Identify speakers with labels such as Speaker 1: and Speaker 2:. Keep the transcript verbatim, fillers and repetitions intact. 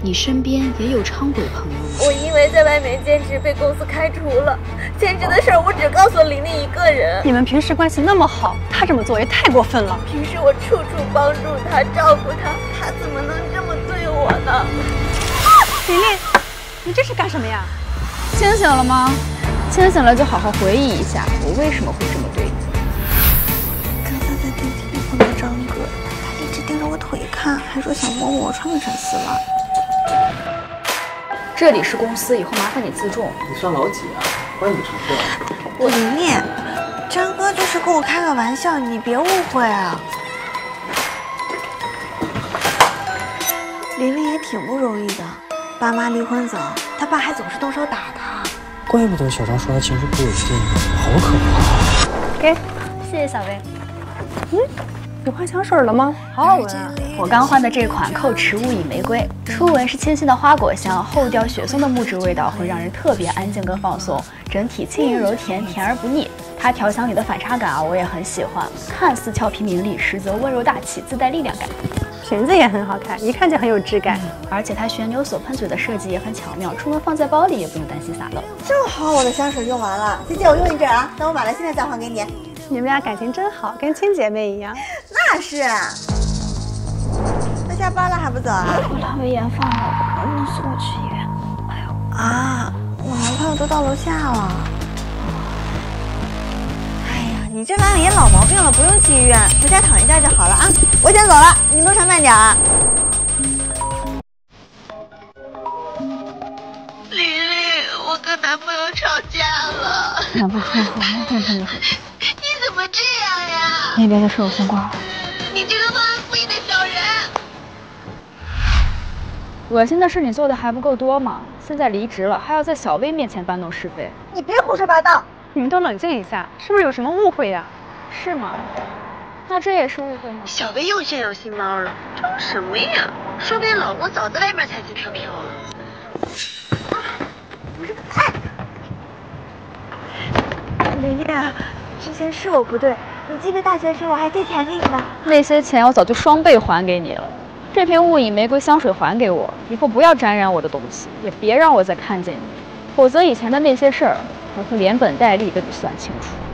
Speaker 1: 你身边也有伥鬼朋友吗？
Speaker 2: 我因为在外面兼职被公司开除了，兼职的事儿我只告诉了琳琳一个人。
Speaker 3: 你们平时关系那么好，他这么做也太过分了。
Speaker 2: 平时我处处帮助他，照顾他，他怎么能这么对我呢？
Speaker 3: 琳琳，你这是干什么呀？
Speaker 4: 清醒了吗？清醒了就好好回忆一下，我为什么会这么对你。
Speaker 5: 刚才在电梯里碰到张哥，他一直盯着我腿看，还说想摸摸我穿没穿丝袜。
Speaker 4: 这里是公司，以后麻烦你自重。
Speaker 6: 你算老几啊？关你什么事？
Speaker 5: 我琳琳，张哥就是跟我开个玩笑，你别误会啊。琳琳也挺不容易的，爸妈离婚早，他爸还总是动手打他。
Speaker 6: 怪不得小张说他情绪不稳定，好可怕。
Speaker 3: 给，
Speaker 4: 谢谢小薇。
Speaker 3: 嗯，你换香水了吗？好好闻啊！
Speaker 4: 我刚换的这款蔻驰雾隐玫瑰，初闻是清新的花果香，后调雪松的木质味道，会让人特别安静跟放松，整体轻盈柔甜，甜而不腻。它调香里的反差感啊，我也很喜欢，看似俏皮明丽，实则温柔大气，自带力量感。
Speaker 3: 裙子也很好看，一看就很有质感。
Speaker 4: 嗯、而且它旋钮锁喷嘴的设计也很巧妙，出门放在包里也不用担心洒漏。
Speaker 5: 正好我的香水用完了，姐姐我用一阵啊，等我买了现在再还给你。
Speaker 3: 你们俩感情真好，跟亲姐妹一样。
Speaker 5: 那是。都下班了还不走啊？
Speaker 4: 我阑尾炎犯了，能不能送我去医院？哎呦
Speaker 5: 啊，我男朋友都到楼下了。哎呀，你这阑尾炎老毛病了，不用去医院，回家躺一觉就好了啊。我先走了，你路上慢点啊。
Speaker 2: 琳琳，我跟男朋友吵架了。
Speaker 4: 男朋友好，男朋友对你好。
Speaker 2: 你怎么这样呀？
Speaker 4: 那边的事我先挂了。
Speaker 2: 你这个忘恩负义的小人！
Speaker 4: 恶心的事你做的还不够多吗？现在离职了，还要在小薇面前搬弄是非。
Speaker 5: 你别胡说八道！
Speaker 3: 你们都冷静一下，是不是有什么误会呀？
Speaker 4: 是吗？那这也是误会吗？
Speaker 2: 小薇又炫耀新包了，装什么呀？说不定老公早在外面彩旗飘飘了。
Speaker 5: 琳琳，之前是我不对，你记得大学时我还借钱给你呢。
Speaker 4: 那些钱我早就双倍还给你了。这瓶雾隐玫瑰香水还给我，以后不要沾染我的东西，也别让我再看见你，否则以前的那些事儿，我会连本带利跟你算清楚。